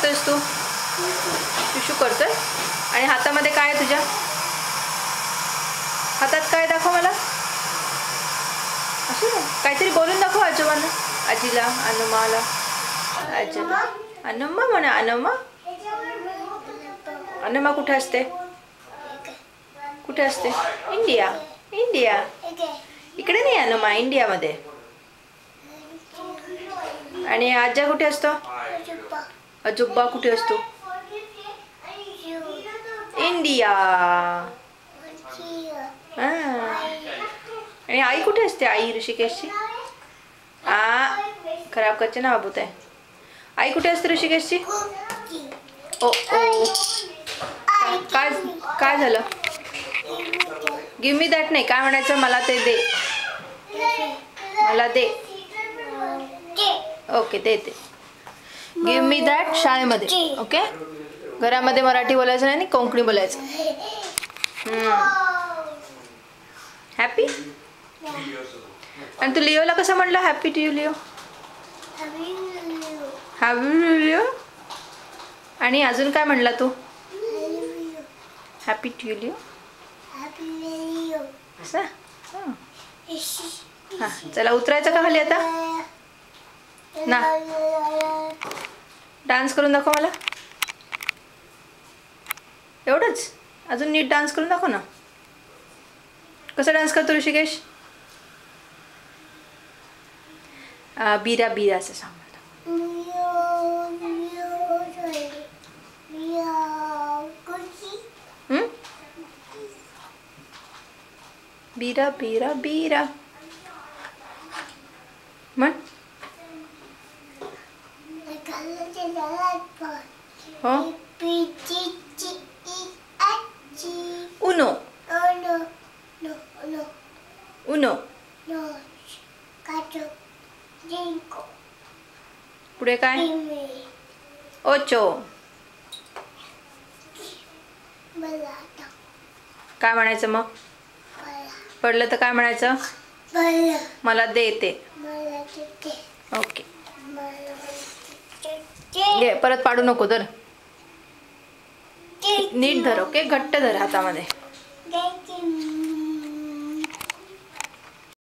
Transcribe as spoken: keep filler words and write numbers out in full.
करतोयस तू? टिशू करतोय. आणि हातामध्ये काय आहे तुझ्या? हातात काय दाखव मला. असं काहीतरी बोलून दाखव आजोबांना, आजीला, अनुमाला. आजीला अनुमा म्हणा. अनुमा अनुमा कुठे असते? कुठे असते? इंडिया. इंडिया इकडे नाही. अनुमा इंडियामध्ये. आणि आजा कुठे असतो? अजुब्बा कुठे असतो? इंडिया. आणि आई कुठे असते? आई ऋषिकेशची. आ खराब करते ना बाबू ते. आई कुठे असते ऋषिकेशची? ओ ओ काय काय झालं? गिव्ह मी दॅट नाही, काय म्हणायचं? मला ते दे. मला दे. ओके देते. गिव्ह मी दॅट शाळेमध्ये. ओके घरामध्ये मराठी बोलायचं नाही आणि कोंकणी बोलायचं. हॅपी. आणि तू लिओला कसं म्हणलं? Happy to you Leo. Happy Leo. आणि अजून काय म्हणला तू? Happy to you Leo. असं हां. चला उतरायचं का खाली आता? ना डान्स करून दाखव मला. एवढंच? अजून नीट डान्स करून दाखव ना. कसा डान्स करतो ऋषिकेश? बीरा बीरा असं सांग मला. बीरा बीरा बीरा म्हण. हो. उनो. उनो. पुढे काय? ओचो. काय म्हणायचं मग? पडलं तर काय म्हणायचं? मला दे ते. ओके घे. परत पाडू नको. धर नीट धर. ओके घट्ट धर हातामध्ये.